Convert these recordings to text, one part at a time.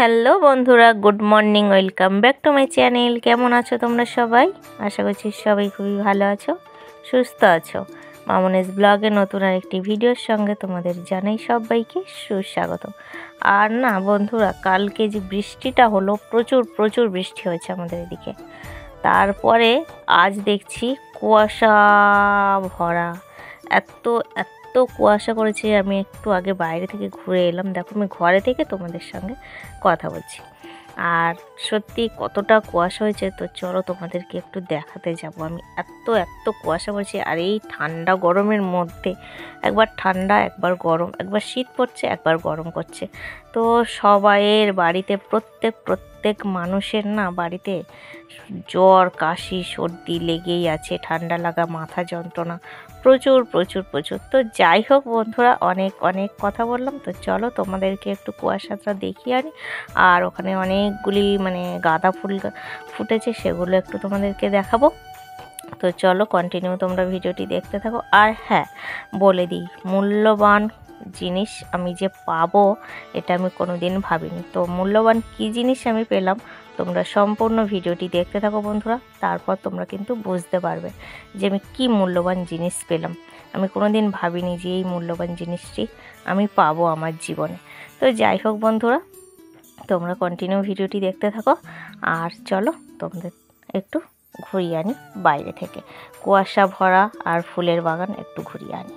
Hello বন্ধুরা, good morning, welcome back to my channel. কেমন আছো তোমরা সবাই? আশা করছি সবাই খুবই ভালো আছো, সুস্থ আছো। মামনিস ব্লগে নতুন আরেকটি ভিডিওর সঙ্গে তোমাদের জানাই সবাইকে সুস্বাগত। আর না বন্ধুরা, কালকে যে বৃষ্টিটা হলো, প্রচুর প্রচুর বৃষ্টি হয়েছে আমাদের এদিকে। তারপরে আজ দেখছি কুয়াশা ভরা, এত এত কুয়াশা করেছে। আমি একটু আগে বাইরে থেকে ঘুরে এলাম, দেখো আমি ঘরে থেকে তোমাদের সঙ্গে কথা বলছি। আর সত্যি কতটা কুয়াশা হয়েছে, তো চলো তোমাদেরকে একটু দেখাতে যাব আমি। এত এত কুয়াশা পড়ছে, আর এই ঠান্ডা গরমের মধ্যে একবার ঠান্ডা একবার গরম, একবার শীত পড়ছে একবার গরম করছে। তো সবাইয়ের বাড়িতে প্রত্যেক মানুষের না বাড়িতে জ্বর, কাশি, সর্দি লেগেই আছে, ঠান্ডা লাগা, মাথা যন্ত্রণা, প্রচুর প্রচুর প্রচুর। তো যাই হোক বন্ধুরা, অনেক অনেক কথা বললাম, তো চলো তোমাদেরকে একটু কুয়াশাটা দেখিয়ে আনি। আর ওখানে অনেকগুলি গাঁদা ফুল ফুটেছে, সেগুলো একটু তোমাদেরকে দেখাবো। তো চলো কন্টিনিউ তোমরা ভিডিওটি দেখতে থাকো। আর হ্যাঁ, বলে দিই, মূল্যবান জিনিস আমি যে পাবো এটা আমি কোনো দিন ভাবিনি। তো মূল্যবান কী জিনিস আমি পেলাম, তোমরা সম্পূর্ণ ভিডিওটি দেখতে থাকো বন্ধুরা, তারপর তোমরা কিন্তু বুঝতে পারবে যে আমি কী মূল্যবান জিনিস পেলাম। আমি কোনো দিন ভাবিনি যে এই মূল্যবান জিনিসটি আমি পাবো আমার জীবনে। তো যাই হোক বন্ধুরা, তোমরা কন্টিনিউ ভিডিওটি দেখতে থাকো। আর চলো তোমাদের একটু ঘুরিয়ে আনি বাইরে থেকে, কুয়াশা ভরা আর ফুলের বাগান একটু ঘুরিয়ে আনি।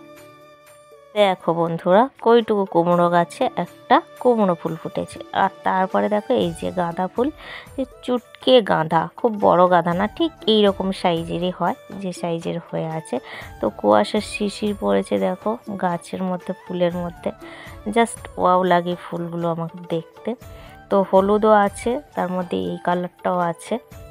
দেখো বন্ধুরা, কইটুকু কুমড়ো গাছে একটা কুমড়ো ফুল ফুটেছে। আর তারপরে দেখো এই যে গাঁদা ফুল, চুটকে গাঁদা, খুব বড় গাঁদা না, ঠিক এইরকম সাইজেরই হয়, যে সাইজের হয়ে আছে। তো কুয়াশার শিশির পড়েছে দেখো গাছের মধ্যে, ফুলের মধ্যে, জাস্ট ওয়াও লাগে ফুলগুলো আমাকে দেখতে। তো হলুদও আছে, তার মধ্যে এই কালারটাও আছে।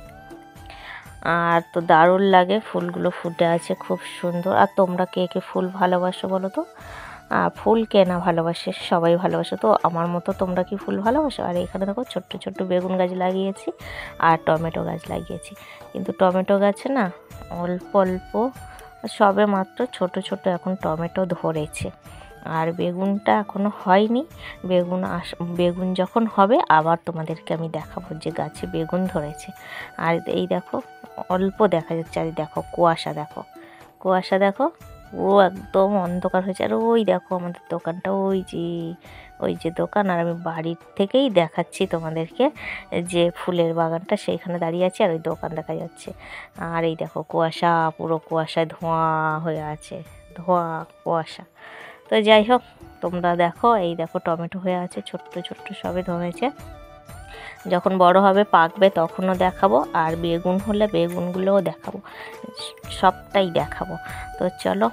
আর তো দারুণ লাগে, ফুলগুলো ফুটে আছে খুব সুন্দর। আর তোমরা কে কে ফুল ভালোবাসো বলো তো? ফুল কে না ভালোবাসে, সবাই ভালোবাসো। তো আমার মতো তোমরা কি ফুল ভালোবাসো? আর এখানে দেখো ছোট্ট ছোট্ট বেগুন গাছ লাগিয়েছি আর টমেটো গাছ লাগিয়েছি। কিন্তু টমেটো গাছে না অল্প অল্প সবে মাত্র ছোট ছোট এখন টমেটো ধরেছে, আর বেগুনটা এখনও হয়নি। বেগুন যখন হবে আবার তোমাদেরকে আমি দেখাবো যে গাছে বেগুন ধরেছে। আর এই দেখো অল্প দেখা যাচ্ছে, আর দেখো কুয়াশা, দেখো কুয়াশা, দেখো ও একদম অন্ধকার হয়েছে। আর ওই দেখো আমাদের দোকানটা, ওই যে দোকান। আর আমি বাড়ির থেকেই দেখাচ্ছি তোমাদেরকে যে ফুলের বাগানটা, সেইখানে দাঁড়িয়ে আছি আর ওই দোকান দেখা যাচ্ছে। আর এই দেখো কুয়াশা, পুরো কুয়াশায় ধোঁয়া হয়ে আছে, ধোঁয়া কুয়াশা। তো যাই হোক তোমরা দেখো, এই দেখো টমেটো হয়ে আছে, ছোট্ট ছোট্ট সবে ধরেছে। যখন বড় হবে পাকবে তখনও দেখাবো, আর বেগুন হলে বেগুনগুলোও দেখাবো, সবটাই দেখাবো। তো চলো,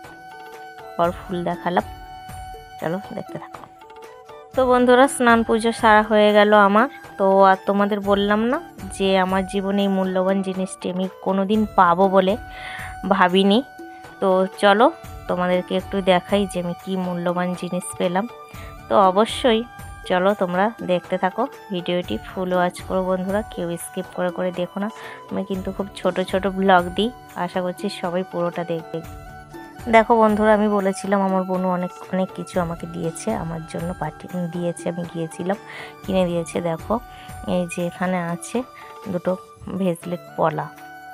পর ফুল দেখালাম, চলো দেখতে থাকো। তো বন্ধুরা, স্নান পুজো সারা হয়ে গেল আমার। তো আর তোমাদের বললাম না যে আমার জীবনে এই মূল্যবান জিনিসটি আমি কোনো দিন পাবো বলে ভাবিনি। তো চলো তোমাদেরকে একটু দেখাই যে আমি কী মূল্যবান জিনিস পেলাম। তো অবশ্যই চলো তোমরা দেখতে থাকো ভিডিওটি, ফুল ওয়াচ করো বন্ধুরা, কেউ স্কিপ করে করে দেখো না। আমি কিন্তু খুব ছোট ছোট ব্লগ দিই, আশা করছি সবাই পুরোটা দেখবে। দেখো বন্ধুরা, আমি বলেছিলাম আমার বোনু অনেক অনেক কিছু আমাকে দিয়েছে, আমার জন্য দিয়েছে, আমি গিয়েছিলাম কিনে দিয়েছে। দেখো এই যে এখানে আছে দুটো ভেজলেট পলা,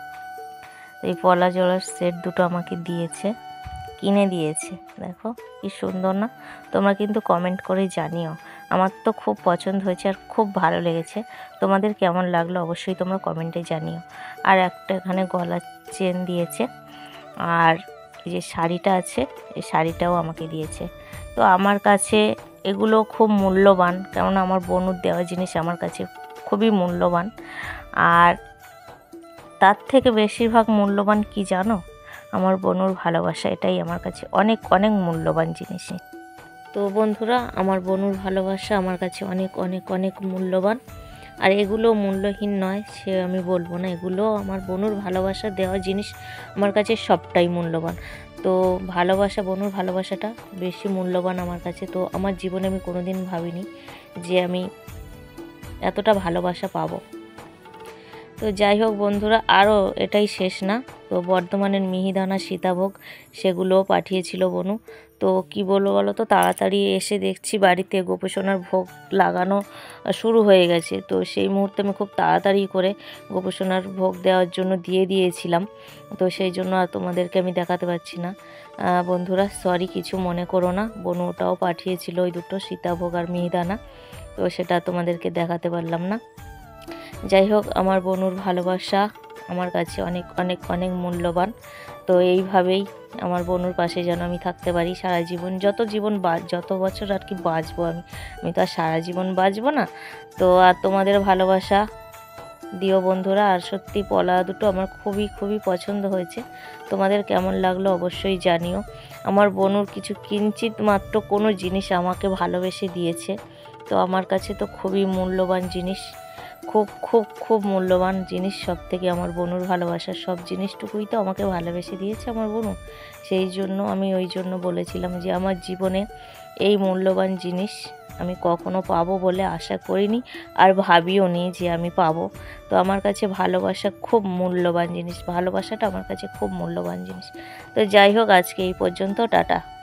এই পলা জোড়ার সেট দুটো আমাকে দিয়েছে, কিনে দিয়েছে। দেখো কি সুন্দর না? তোমরা কিন্তু কমেন্ট করে জানিও, আমার তো খুব পছন্দ হয়েছে আর খুব ভালো লেগেছে। তোমাদের কেমন লাগলো অবশ্যই তোমরা কমেন্টে জানিও। আর একটা এখানে গলার চেন দিয়েছে, আর এই যে শাড়িটা আছে, এই শাড়িটাও আমাকে দিয়েছে। তো আমার কাছে এগুলো খুব মূল্যবান, কেননা আমার বোনুর দেওয়া জিনিস আমার কাছে খুবই মূল্যবান। আর তার থেকে বেশিরভাগ মূল্যবান কি জানো? আমার বোনুর ভালোবাসা, এটাই আমার কাছে অনেক অনেক মূল্যবান জিনিস। তো বন্ধুরা, আমার বোনুর ভালোবাসা আমার কাছে অনেক অনেক অনেক মূল্যবান। আর এগুলো মূল্যহীন নয় সে আমি বলবো না, এগুলো আমার বোনুর ভালোবাসা দেওয়া জিনিস আমার কাছে সবটাই মূল্যবান। তো ভালোবাসা, বোনুর ভালোবাসাটা বেশি মূল্যবান আমার কাছে। তো আমার জীবনে আমি কোনো দিন ভাবিনি যে আমি এতটা ভালোবাসা পাবো। তো যাই হোক বন্ধুরা, আরও এটাই শেষ না। তো বর্ধমানের মিহিদানা সীতাভোগ সেগুলোও পাঠিয়েছিল বনু। তো কি বলবো বলো তো, তাড়াতাড়ি এসে দেখছি বাড়িতে গোপোষণার ভোগ লাগানো শুরু হয়ে গেছে। তো সেই মুহূর্তে আমি খুব তাড়াতাড়ি করে গোপোষণার ভোগ দেওয়ার জন্য দিয়েছিলাম। তো সেই জন্য আর তোমাদেরকে আমি দেখাতে পারছি না বন্ধুরা, সরি, কিছু মনে করো না। বনু ওটাও পাঠিয়েছিল, ওই দুটো সীতাভোগ আর মিহিদানা। তো সেটা তোমাদেরকে দেখাতে পারলাম না। যাই হোক, আমার বনুর ভালোবাসা আমার কাছে অনেক অনেক অনেক মূল্যবান। তো এইভাবেই আমার বনুর পাশে যেন আমি থাকতে পারি সারা জীবন, যত বছর আর কি বাঁচবো। আমি তো আর সারা জীবন বাঁচবো না। তো আর তোমাদের ভালোবাসা দিও বন্ধুরা। আর সত্যি পলা দুটো আমার খুবই খুবই পছন্দ হয়েছে। তোমাদের কেমন লাগলো অবশ্যই জানিও। আমার বনুর কিছু কিঞ্চিত মাত্র কোনো জিনিস আমাকে ভালোবেসে দিয়েছে। তো আমার কাছে তো খুবই মূল্যবান জিনিস, খুব খুব খুব মূল্যবান জিনিস। সব থেকে আমার বনুর ভালোবাসার সব জিনিসটুকুই তো আমাকে ভালোবেসে দিয়েছে আমার বনু। সেই জন্য আমি ওই জন্য বলেছিলাম যে আমার জীবনে এই মূল্যবান জিনিস আমি কখনো পাবো বলে আশা করিনি, আর ভাবিও নি যে আমি পাবো। তো আমার কাছে ভালোবাসা খুব মূল্যবান জিনিস, ভালোবাসাটা আমার কাছে খুব মূল্যবান জিনিস। তো যাই হোক, আজকে এই পর্যন্ত, টাটা।